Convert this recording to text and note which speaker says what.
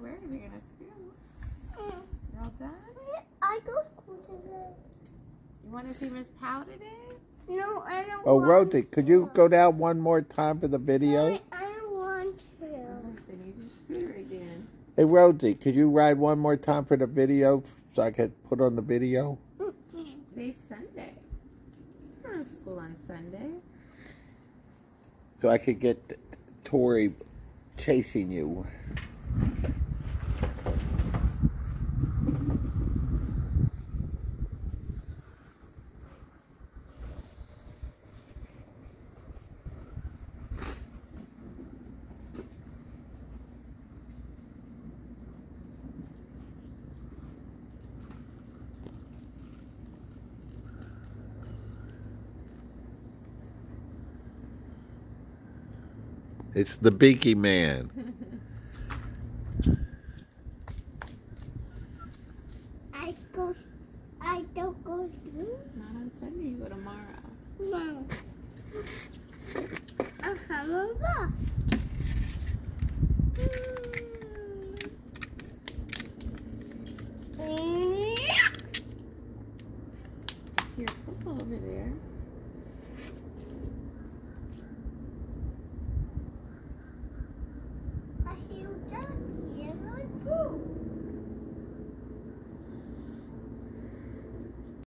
Speaker 1: where are we gonna school? You're all done?
Speaker 2: I go to school today.
Speaker 1: You want to see Miss Powell today?
Speaker 2: No, I don't
Speaker 3: Oh,
Speaker 2: want
Speaker 3: Rhodes, could you go down one more time for the video?
Speaker 2: I don't want to.
Speaker 1: Then use your scooter again.
Speaker 3: Hey, Rhodes, could you ride one more time for the video so I could put on the video?
Speaker 1: Today's Sunday. I don't have school on Sunday.
Speaker 3: So I could get Tori chasing you. It's the Beaky Man.
Speaker 2: I don't go to school.
Speaker 1: Not on Sunday, you go tomorrow.
Speaker 2: No. I'm a bus.